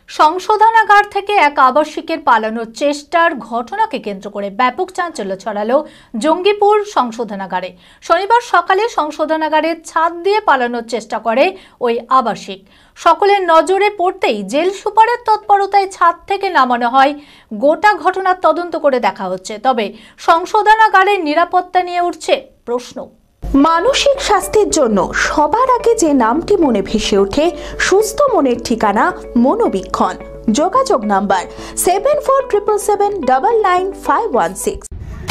সংশোধনাগার থেকে এক আবাসিকের পালানোর চেষ্টার ঘটনাকে কেন্দ্র করে ব্যাপক চাঞ্চল্য ছড়ালো জঙ্গিপুর সংশোধনাগারে। শনিবার সকালে সংশোধনাগারের ছাদ দিয়ে পালানোর চেষ্টা করে ওই আবাসিক। সকলের নজরে পড়তেই জেল সুপারের তৎপরতায় ছাদ থেকে নামানো হয়। গোটা ঘটনার তদন্ত করে দেখা হচ্ছে, তবে সংশোধনাগারের নিরাপত্তা নিয়ে উঠছে প্রশ্ন। মানসিক স্বাস্থ্যের জন্য সবার আগে যে নামটি মনে ভেসে ওঠে, সুস্থ মনের ঠিকানা মনোবীক্ষণ। যোগাযোগ নাম্বার 7477799516।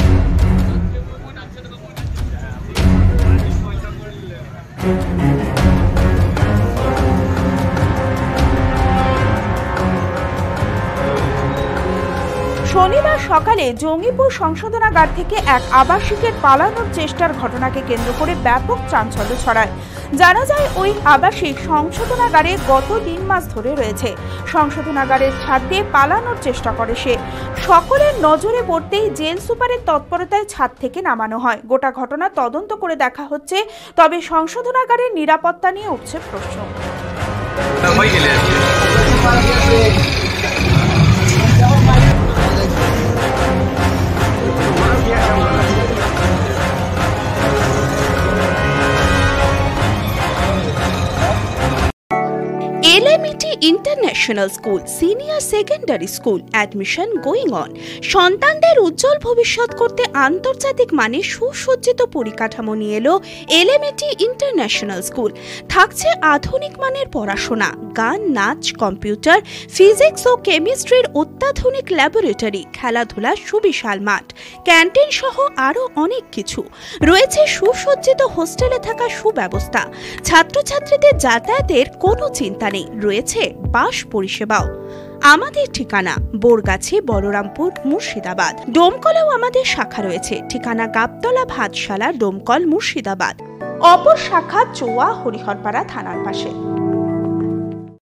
শনিবার সকালে জঙ্গিপুর সংশোধনাগার থেকে এক আবাসিকের পালানোর চেষ্টার ঘটনাকে কেন্দ্র করে ব্যাপক চাঞ্চল্য ছড়ায়। জানা যায়, ওই আবাসিক সংশোধনাগারে গত 3 মাস ধরে রয়েছে। সংশোধনাগারের ছাদ দিয়ে পালানোর চেষ্টা করে সে। সকলের নজরে পড়তেই জেল সুপারের তৎপরতায় ছাদ থেকে নামানো হয়। গোটা ঘটনা তদন্ত করে দেখা হচ্ছে, তবে সংশোধনাগারের নিরাপত্তা নিয়ে উঠছে প্রশ্ন। LMET International School Senior Secondary School admission going on। সন্তানদের উজ্জ্বল ভবিষ্যৎ করতে আন্তর্জাতিক মানের সুসজ্জিত পরিকাঠামো নিয়ে এলো LMET International School। থাকছে আধুনিক মানের পড়াশোনা, গান, নাচ, কম্পিউটার, ফিজিক্স ও কেমিস্ট্রির অত্যাধুনিক ল্যাবরেটরি, খেলাধুলার সুবিশাল মাঠ, ক্যান্টিন সহ আরও অনেক কিছু। রয়েছে সুসজ্জিত হোস্টেলে থাকা সুব্যবস্থা। ছাত্রছাত্রীদের যাতায়াতের কোনো চিন্তা নেই, রয়েছে বাস পরিষেবাও। আমাদের ঠিকানা বোরগাছি, বলরামপুর, মুর্শিদাবাদ। ডোমকলেও আমাদের শাখা রয়েছে। ঠিকানা গাবতলা, ভাতশালা, ডোমকল, মুর্শিদাবাদ। অপর শাখা চোয়া, হরিহরপাড়া থানার পাশে।